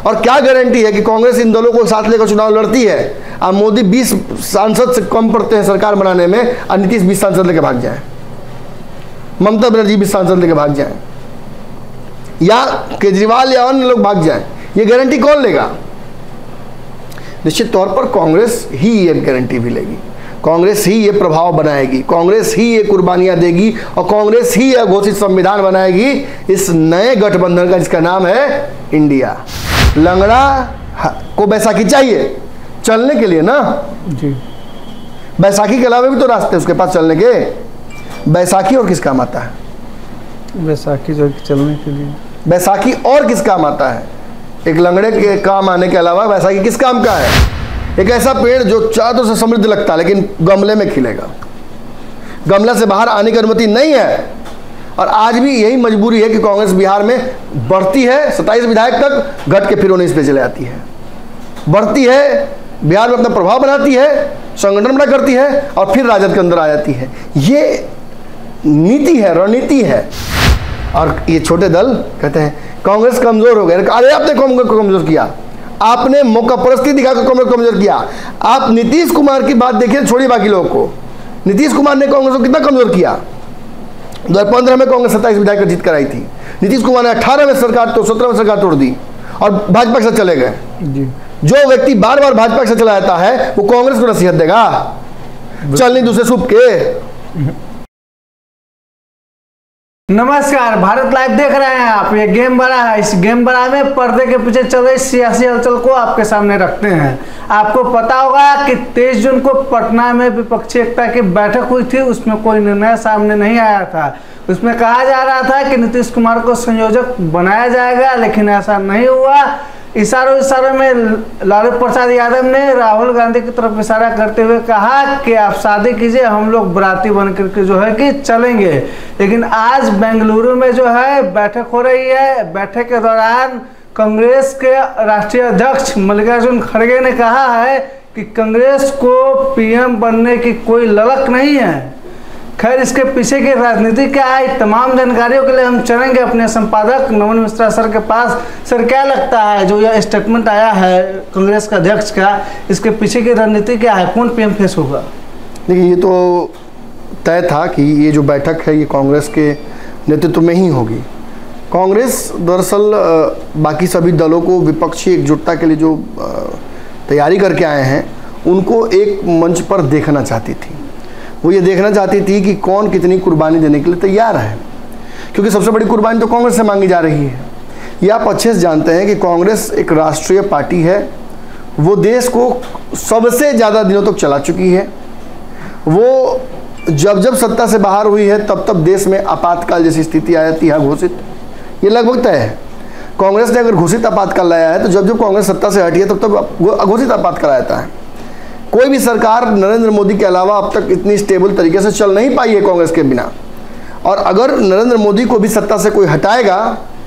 और क्या गारंटी है कि कांग्रेस इन दलों को साथ लेकर चुनाव लड़ती है? अब मोदी 20 सांसद से कम पड़ते हैं सरकार बनाने में, और नीतीश 20 सांसद लेकर भाग जाए, ममता बनर्जी 20 सांसद लेकर भाग जाए, या केजरीवाल या अन्य लोग भाग जाए, ये गारंटी कौन लेगा? निश्चित तौर पर कांग्रेस ही ये गारंटी भी लेगी, कांग्रेस ही ये प्रभाव बनाएगी, कांग्रेस ही ये कुर्बानियां देगी, और कांग्रेस ही यह घोषित संविधान बनाएगी इस नए गठबंधन का, जिसका नाम है इंडिया। लंगड़ा को बैसाखी चाहिए चलने के लिए ना जी, बैसाखी के अलावा भी तो रास्ते उसके पास चलने के। बैसाखी और किस काम आता है? बैसाखी जो चलने के लिए, बैसाखी और किस काम आता है? एक लंगड़े के काम आने के अलावा बैसाखी किस काम का है? एक ऐसा पेड़ जो चारों से समृद्ध लगता है लेकिन गमले में खिलेगा, गमला से बाहर आने की अनुमति नहीं है। और आज भी यही मजबूरी है कि कांग्रेस बिहार में बढ़ती है, 27 विधायक तक घट के फिर 19 पे चले आती है, बढ़ती है, बिहार में अपना प्रभाव बनाती है, संगठन बड़ा करती है, और फिर राजद के अंदर आ जाती है। ये नीति है, रणनीति है। और ये छोटे दल कहते हैं कांग्रेस कमजोर हो गए। अरे आपने कांग्रेस को कमजोर किया, आपने मौका परस्ती दिखाकर कांग्रेस को कमजोर किया। आप नीतीश कुमार की बात देखिए, छोड़िए बाकी लोगों को। नीतीश कुमार ने कांग्रेस को कितना कमजोर किया? 2015 में कांग्रेस 27 विधायक जीत कर आई थी, नीतीश कुमार ने 18 में सरकार तो 17 में सरकार तोड़ दी और भाजपा से चले गए। जो व्यक्ति बार बार भाजपा से चला जाता है वो कांग्रेस को नसीहत देगा? चल नहीं दूसरे सूप के। नमस्कार, भारत लाइव देख रहे हैं आप। ये गेम बड़ा है, इस गेम बड़ा में पर्दे के पीछे चल रही सियासी हलचल को आपके सामने रखते हैं। आपको पता होगा कि 23 जून को पटना में विपक्षी एकता की बैठक हुई थी, उसमें कोई निर्णय सामने नहीं आया था। उसमें कहा जा रहा था कि नीतीश कुमार को संयोजक बनाया जाएगा, लेकिन ऐसा नहीं हुआ। इशारों में लालू प्रसाद यादव ने राहुल गांधी की तरफ इशारा करते हुए कहा कि आप शादी कीजिए, हम लोग बराती बन करके जो है कि चलेंगे। लेकिन आज बेंगलुरु में जो है बैठक हो रही है। बैठक के दौरान कांग्रेस के राष्ट्रीय अध्यक्ष मल्लिकार्जुन खड़गे ने कहा है कि कांग्रेस को पीएम बनने की कोई ललक नहीं है। खैर, इसके पीछे की राजनीति क्या है, तमाम जानकारियों के लिए हम चलेंगे अपने संपादक नमन मिश्रा सर के पास। सर, क्या लगता है जो यह स्टेटमेंट आया है कांग्रेस का अध्यक्ष का, इसके पीछे की रणनीति क्या है? कौन पीएम फेस होगा? देखिए, ये तो तय था कि ये जो बैठक है ये कांग्रेस के नेतृत्व में ही होगी। कांग्रेस दरअसल बाकी सभी दलों को विपक्षी एकजुटता के लिए जो तैयारी करके आए हैं उनको एक मंच पर देखना चाहती थी। वो ये देखना चाहती थी कि कौन कितनी कुर्बानी देने के लिए तैयार है, क्योंकि सबसे बड़ी कुर्बानी तो कांग्रेस से मांगी जा रही है। ये आप अच्छे से जानते हैं कि कांग्रेस एक राष्ट्रीय पार्टी है, वो देश को सबसे ज़्यादा दिनों तक चला चुकी है। वो जब सत्ता से बाहर हुई है तब देश में आपातकाल जैसी स्थिति आ जाती है घोषित, ये लगभग तय है। कांग्रेस ने अगर घोषित आपातकाल लाया है तो जब कांग्रेस सत्ता से हटी है तब अघोषित आपातकाल आता है। कोई भी सरकार नरेंद्र मोदी के अलावा अब तक इतनी स्टेबल तरीके से चल नहीं पाई है कांग्रेस के बिना। और अगर नरेंद्र मोदी को भी सत्ता से कोई हटाएगा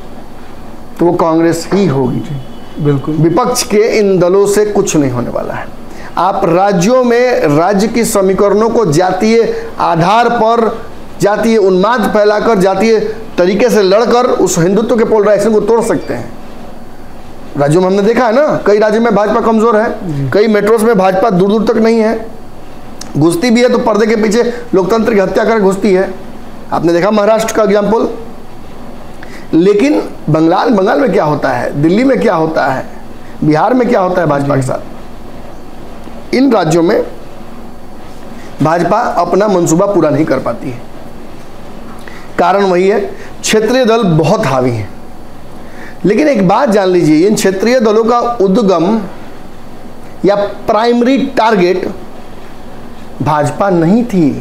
तो वो कांग्रेस ही होगी। बिल्कुल, विपक्ष के इन दलों से कुछ नहीं होने वाला है। आप राज्यों में राज्य की समीकरणों को जातीय आधार पर, जातीय उन्माद फैलाकर, जातीय तरीके से लड़कर उस हिंदुत्व के पोलराइजेशन को तोड़ सकते हैं। राज्यों में हमने देखा है ना, कई राज्यों में भाजपा कमजोर है, कई मेट्रोस में भाजपा दूर दूर तक नहीं है, घुसती भी है तो पर्दे के पीछे लोकतंत्र की हत्या कर घुसती है। आपने देखा महाराष्ट्र का एग्जाम्पल। लेकिन बंगाल में क्या होता है, दिल्ली में क्या होता है, बिहार में क्या होता है भाजपा के साथ? इन राज्यों में भाजपा अपना मंसूबा पूरा नहीं कर पाती है। कारण वही है, क्षेत्रीय दल बहुत हावी हैं। लेकिन एक बात जान लीजिए, इन क्षेत्रीय दलों का उद्गम या प्राइमरी टारगेट भाजपा नहीं थी।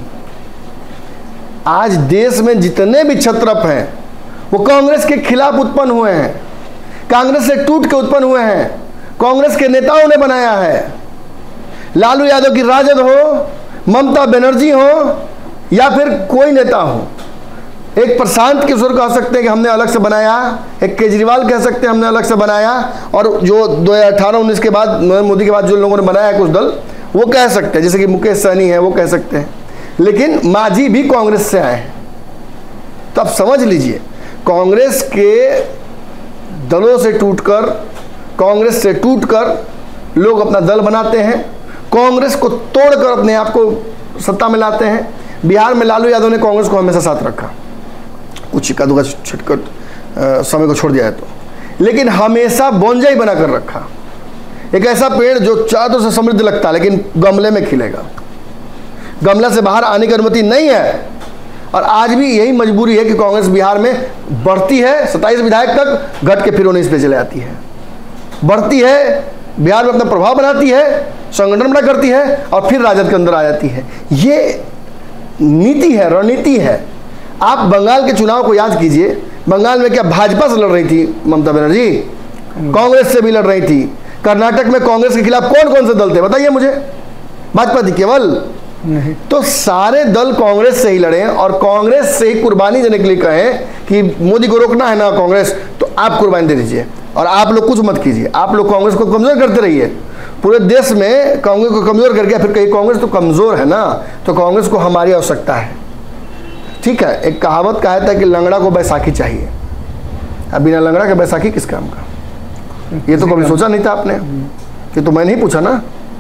आज देश में जितने भी क्षत्रप हैं वो कांग्रेस के खिलाफ उत्पन्न हुए हैं, कांग्रेस से टूट के उत्पन्न हुए हैं, कांग्रेस के नेताओं ने बनाया है। लालू यादव की राजद हो, ममता बनर्जी हो या फिर कोई नेता हो, एक प्रशांत किशोर कह सकते हैं कि हमने अलग से बनाया, एक केजरीवाल कह सकते हैं हमने अलग से बनाया, और जो 2018-19 के बाद नरेंद्र मोदी के बाद जो लोगों ने बनाया है कुछ दल, वो कह सकते हैं, जैसे कि मुकेश सहनी है वो कह सकते हैं। लेकिन मांझी भी कांग्रेस से आए हैं। तो आप समझ लीजिए, कांग्रेस के दलों से टूटकर कांग्रेस से टूटकर लोग अपना दल बनाते हैं, कांग्रेस को तोड़कर अपने आप को सत्ता में लाते हैं। बिहार में लालू यादव ने कांग्रेस को हमेशा साथ रखा, कुछ इक्का दुक्का छिटकर समय को छोड़ दिया है तो, लेकिन हमेशा बोंजाई बनाकर रखा। एक ऐसा पेड़ जो चारों से समृद्ध लगता है लेकिन गमले में खिलेगा, गमला से बाहर आने की अनुमति नहीं है। और आज भी यही मजबूरी है कि कांग्रेस बिहार में बढ़ती है, 27 विधायक तक घट के फिर 19 पे चले आती है, बढ़ती है, बिहार में अपना प्रभाव बनाती है, संगठन बड़ा करती है और फिर राजद के अंदर आ जाती है। ये नीति है, रणनीति है। आप बंगाल के चुनाव को याद कीजिए, बंगाल में क्या भाजपा से लड़ रही थी ममता बनर्जी, कांग्रेस से भी लड़ रही थी। कर्नाटक में कांग्रेस के खिलाफ कौन कौन से दल थे बताइए मुझे, भाजपा थी केवल नहीं। तो सारे दल कांग्रेस से ही लड़े और कांग्रेस से ही कुर्बानी देने के लिए कहें कि मोदी को रोकना है ना कांग्रेस, तो आप कुर्बानी दे दीजिए और आप लोग कुछ मत कीजिए, आप लोग कांग्रेस को कमजोर करते रहिए। पूरे देश में कांग्रेस को कमजोर करके फिर कहीं कांग्रेस तो कमजोर है ना, तो कांग्रेस को हमारी आवश्यकता है। ठीक है, एक कहावत कहा था कि लंगड़ा को बैसाखी चाहिए। अब बिना लंगड़ा के बैसाखी किस काम का? ये तो कभी सोचा नहीं था आपने, ये तो मैंने ही पूछा ना।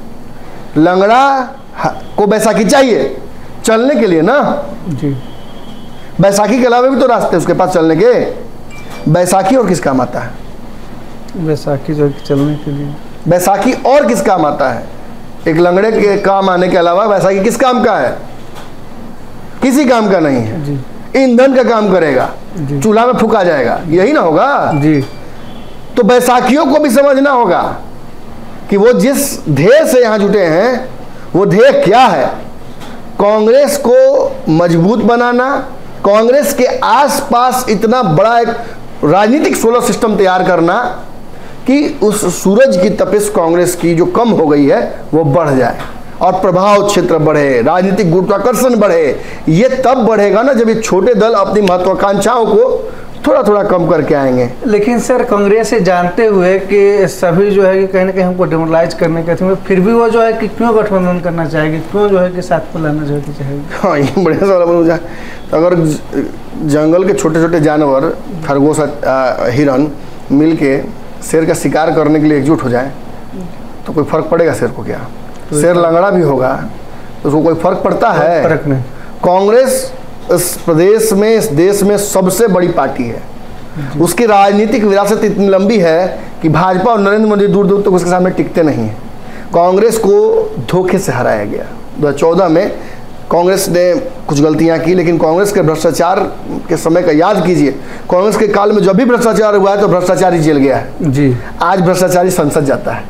लंगड़ा को बैसाखी चाहिए चलने के लिए ना जी। बैसाखी के अलावा भी तो रास्ते उसके पास चलने के। बैसाखी और किस काम आता है? बैसाखी जो चलने के लिए। बैसाखी और किस काम आता है? एक लंगड़े के काम आने के अलावा बैसाखी किस काम का है? किसी काम का नहीं है जी। ईंधन का काम करेगा, चूल्हा में फूका जाएगा, यही ना होगा जी। तो बैसाखियों को भी समझना होगा कि वो जिस ध्येय से यहाँ जुटे हैं वो ध्येय क्या है। कांग्रेस को मजबूत बनाना, कांग्रेस के आसपास इतना बड़ा एक राजनीतिक सोलर सिस्टम तैयार करना कि उस सूरज की तपिश कांग्रेस की जो कम हो गई है वो बढ़ जाए और प्रभाव क्षेत्र बढ़े, राजनीतिक गुरुत्वाकर्षण बढ़े। ये तब बढ़ेगा ना जब ये छोटे दल अपनी महत्वाकांक्षाओं को थोड़ा थोड़ा कम करके आएंगे। लेकिन सर कांग्रेस से जानते हुए कि सभी जो है कि कहीं ना कहीं हमको डेमोरलाइज करने के थे, फिर भी वो जो है कि क्यों गठबंधन करना चाहेगी, क्यों जो है कि साथ को लाना जो है कि चाहेगी? हाँ, ये बढ़िया सवाल पूछा। तो अगर जंगल के छोटे छोटे जानवर, खरगोश, हिरन मिल के शेर का शिकार करने के लिए एकजुट हो जाए तो कोई फर्क पड़ेगा शेर को? क्या शेर लंगड़ा भी होगा तो उसको कोई फर्क पड़ता है? फर्क नहीं। कांग्रेस इस प्रदेश में, इस देश में सबसे बड़ी पार्टी है। उसकी राजनीतिक विरासत इतनी लंबी है कि भाजपा और नरेंद्र मोदी दूर दूर तक उसके सामने टिकते नहीं हैं। कांग्रेस को धोखे से हराया गया। 2014 में कांग्रेस ने कुछ गलतियां की, लेकिन कांग्रेस के भ्रष्टाचार के समय का याद कीजिए। कांग्रेस के काल में जब भी भ्रष्टाचार हुआ है तो भ्रष्टाचारी जेल गया है जी। आज भ्रष्टाचारी संसद जाता है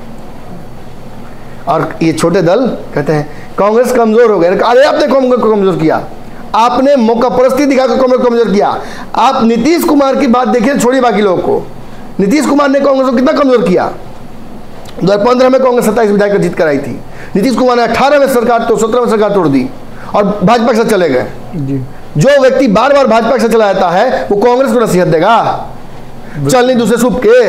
और ये छोटे दल कहते हैं कांग्रेस कमजोर हो गए। अरे आपने कांग्रेस को कमजोर किया, आपने मौका परस्ती दिखाकर कांग्रेस को कमजोर किया। आप नीतीश कुमार की बात देखिए, छोड़िए बाकी लोगों को। नीतीश कुमार ने कांग्रेस को कितना कमजोर किया। 2015 में कांग्रेस 27 विधायक जीत कर आई थी। नीतीश कुमार ने 18 में सरकार तो 17 में सरकार तोड़ दी और भाजपा के साथ चले गए। जो व्यक्ति बार बार भाजपा के साथ चला जाता है वो कांग्रेस को नसीहत देगा? चल नहीं दूसरे सूप के।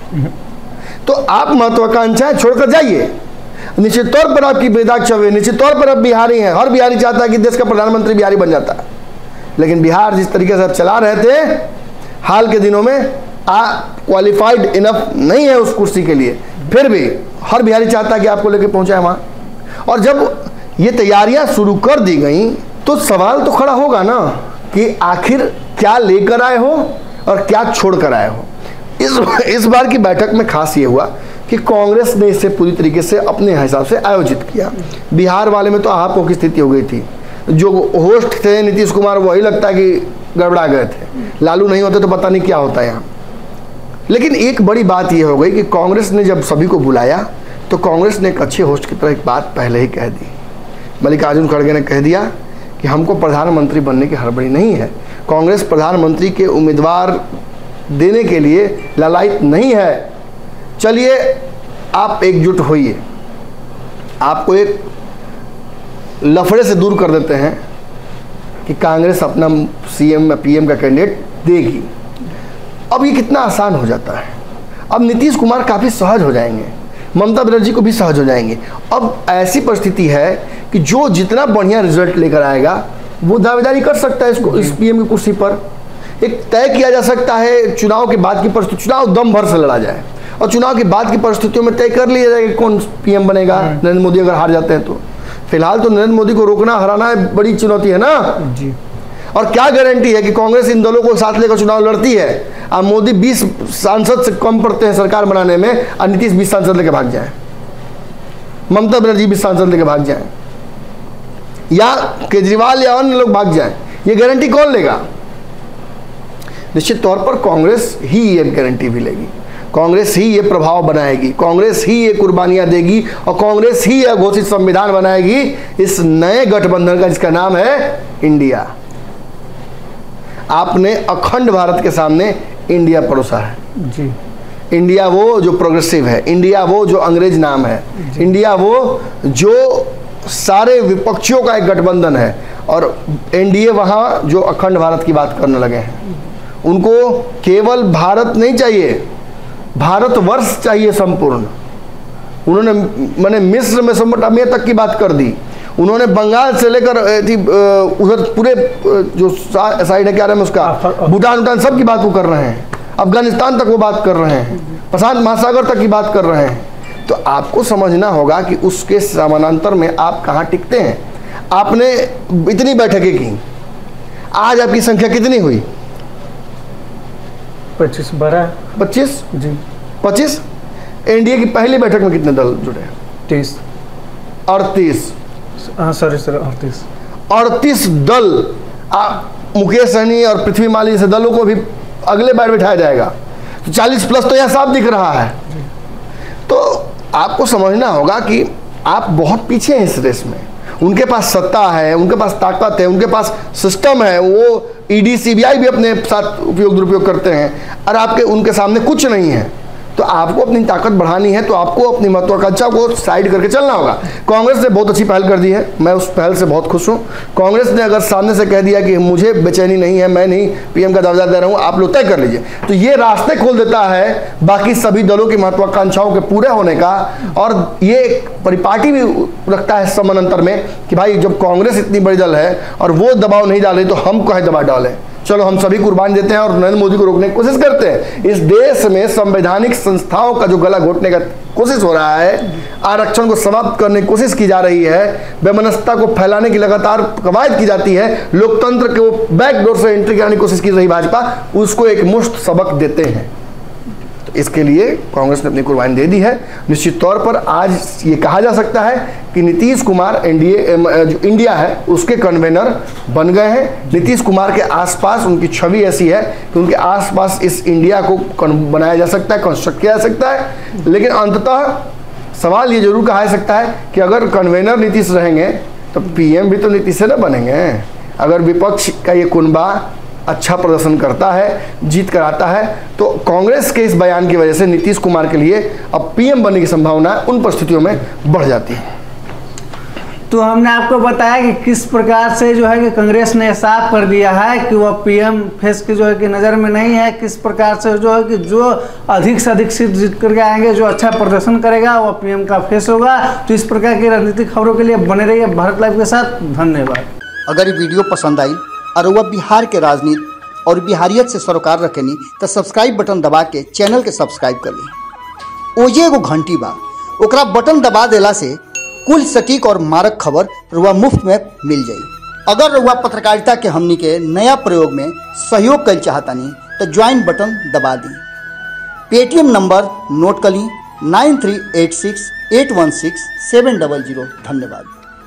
तो आप महत्वाकांक्षाएं छोड़कर जाइए। निश्चित तौर पर आपकी बेदाग छवि, निश्चित तौर पर आप बिहारी हैं। हर बिहारी चाहता है कि देश का प्रधानमंत्री बिहारी बन जाता है, लेकिन बिहार जिस तरीके से आप चला रहे थे हाल के दिनों में, आप क्वालिफाइड इनफ नहीं है उस कुर्सी के लिए। फिर भी हर बिहारी चाहता है कि आपको लेके पहुंचाए वहाँ। और जब ये तैयारियां शुरू कर दी गई तो सवाल तो खड़ा होगा ना कि आखिर क्या लेकर आए हो और क्या छोड़ कर आए हो। इस बार की बैठक में खास ये हुआ कि कांग्रेस ने इसे पूरी तरीके से अपने हिसाब से आयोजित किया। बिहार वाले में तो आपको की स्थिति हो गई थी। जो होस्ट थे नीतीश कुमार, वही लगता है कि गड़बड़ा गए थे। लालू नहीं होते तो पता नहीं क्या होता यहाँ। लेकिन एक बड़ी बात यह हो गई कि कांग्रेस ने जब सभी को बुलाया तो कांग्रेस ने एक अच्छे होस्ट की तरह एक बात पहले ही कह दी। मल्लिकार्जुन खड़गे ने कह दिया कि हमको प्रधानमंत्री बनने की हड़बड़ी नहीं है। कांग्रेस प्रधानमंत्री के उम्मीदवार देने के लिए लालायित नहीं है। चलिए आप एकजुट होइए, आपको एक लफड़े से दूर कर देते हैं कि कांग्रेस अपना सीएम पीएम का कैंडिडेट देगी। अब ये कितना आसान हो जाता है। अब नीतीश कुमार काफ़ी सहज हो जाएंगे, ममता बनर्जी को भी सहज हो जाएंगे। अब ऐसी परिस्थिति है कि जो जितना बढ़िया रिजल्ट लेकर आएगा वो दावेदारी कर सकता है इसको, इस पीएम की कुर्सी पर। एक तय किया जा सकता है चुनाव के बाद की परिस्थिति, चुनाव दम भर से लड़ा जाए और चुनाव के बाद की परिस्थितियों में तय कर लिया जाएगा कौन पीएम बनेगा, नरेंद्र मोदी अगर हार जाते हैं तो। फिलहाल तो नरेंद्र मोदी को रोकना हराना बड़ी चुनौती है ना जी। और क्या गारंटी है कि कांग्रेस इन दलों को साथ लेकर चुनाव लड़ती है। अब मोदी 20 सांसद से कम पड़ते हैं सरकार बनाने में, और नीतीश 20 सांसद लेकर भाग जाए, ममता बनर्जी 20 सांसद लेकर भाग जाए, या केजरीवाल या अन्य लोग भाग जाए, ये गारंटी कौन लेगा? निश्चित तौर पर कांग्रेस ही ये गारंटी भी लेगी, कांग्रेस ही ये प्रभाव बनाएगी, कांग्रेस ही ये कुर्बानियां देगी और कांग्रेस ही यह घोषित संविधान बनाएगी इस नए गठबंधन का, जिसका नाम है इंडिया। आपने अखंड भारत के सामने इंडिया परोसा है जी। इंडिया वो जो प्रोग्रेसिव है, इंडिया वो जो अंग्रेज नाम है, इंडिया वो जो सारे विपक्षियों का एक गठबंधन है, और एनडीए वहाँ जो अखंड भारत की बात करने लगे हैं। उनको केवल भारत नहीं चाहिए, भारतवर्ष चाहिए संपूर्ण। उन्होंने मैंने मिस्र मेसोपोटामिया तक की बात कर दी, उन्होंने बंगाल से लेकर उधर पूरे जो साइड है क्या नाम है उसका, भूटान सब की बात वो कर रहे हैं, अफगानिस्तान तक वो बात कर रहे हैं, प्रशांत महासागर तक की बात कर रहे हैं। तो आपको समझना होगा कि उसके समानांतर में आप कहाँ टिकते हैं। आपने इतनी बैठकें की, आज आपकी संख्या कितनी हुई? 25 12 25 जी। 25। एनडीए की पहली बैठक में कितने दल जुड़े? 30 38। हाँ सॉरी 38 दल। मुकेश सहनी और पृथ्वी माली जैसे दलों को भी अगले बार बिठाया जाएगा, तो 40 प्लस तो यह साफ दिख रहा है। तो आपको समझना होगा कि आप बहुत पीछे हैं इस रेस में। उनके पास सत्ता है, उनके पास ताकत है, उनके पास सिस्टम है, वो ईडी सीबीआई भी अपने साथ उपयोग दुरुपयोग करते हैं, और आपके उनके सामने कुछ नहीं है। तो आपको अपनी ताकत बढ़ानी है तो आपको अपनी महत्वाकांक्षा को साइड करके चलना होगा। कांग्रेस ने बहुत अच्छी पहल कर दी है, मैं उस पहल से बहुत खुश हूँ। कांग्रेस ने अगर सामने से कह दिया कि मुझे बेचैनी नहीं है, मैं नहीं पीएम का दर्जा दे रहा हूँ, आप लोग तय कर लीजिए, तो ये रास्ते खोल देता है बाकी सभी दलों की महत्वाकांक्षाओं के पूरे होने का। और ये एक परिपाटी भी रखता है समानांतर में कि भाई जब कांग्रेस इतनी बड़ी दल है और वो दबाव नहीं डाले तो हम कहे दबाव डालें। चलो हम सभी कुर्बान देते हैं और नरेंद्र मोदी को रोकने की कोशिश करते हैं। इस देश में संवैधानिक संस्थाओं का जो गला घोटने का कोशिश हो रहा है, आरक्षण को समाप्त करने की कोशिश की जा रही है, वैमनस्यता को फैलाने की लगातार कवायद की जाती है, लोकतंत्र को बैकडोर से एंट्री कराने की कोशिश की रही भाजपा, उसको एक मुश्त सबक देते हैं। तो इसके लिए कांग्रेस ने अपनी कुर्बानी दे दी है। निश्चित तौर पर आज ये कहा जा सकता है कि नीतीश कुमार एनडीए जो इंडिया है उसके कन्वेनर बन गए हैं। नीतीश कुमार के आसपास उनकी छवि ऐसी है कि उनके आसपास इस इंडिया को बनाया जा सकता है, कंस्ट्रक्ट किया जा सकता है। लेकिन अंततः सवाल ये जरूर कहा जा सकता है कि अगर कन्वेनर नीतीश रहेंगे तो पीएम भी तो नीतीश से न बनेंगे। अगर विपक्ष का ये कुनबा अच्छा प्रदर्शन करता है, जीत कर आता है, तो कांग्रेस के इस बयान की वजह से नीतीश कुमार के लिए अब पीएम बनने की संभावना उन परिस्थितियों में बढ़ जाती है। तो हमने आपको बताया कि किस प्रकार से जो है कि कांग्रेस ने साफ कर दिया है कि वह पीएम फेस की जो है कि नज़र में नहीं है। किस प्रकार से जो है कि जो अधिक से अधिक सीट जीत करके आएंगे, जो अच्छा प्रदर्शन करेगा वह पीएम का फेस होगा। तो इस प्रकार की राजनीतिक खबरों के लिए बने रहिए भारत लाइव के साथ। धन्यवाद। अगर ये वीडियो पसंद आई और वह बिहार के राजनीति और बिहारियत से सरोकार रखेनी तो सब्सक्राइब बटन दबा के चैनल के सब्सक्राइब कर ली। ओजे एगो घंटी बा, ओकरा बटन दबा देला से कुल सटीक और मारक खबर रुआ मुफ्त में मिल जाई। अगर रुआ पत्रकारिता के हमनी के नया प्रयोग में सहयोग कर चाहतानी तो ज्वाइन बटन दबा दी। पेटीएम नंबर नोट कर ली 9386816700। धन्यवाद।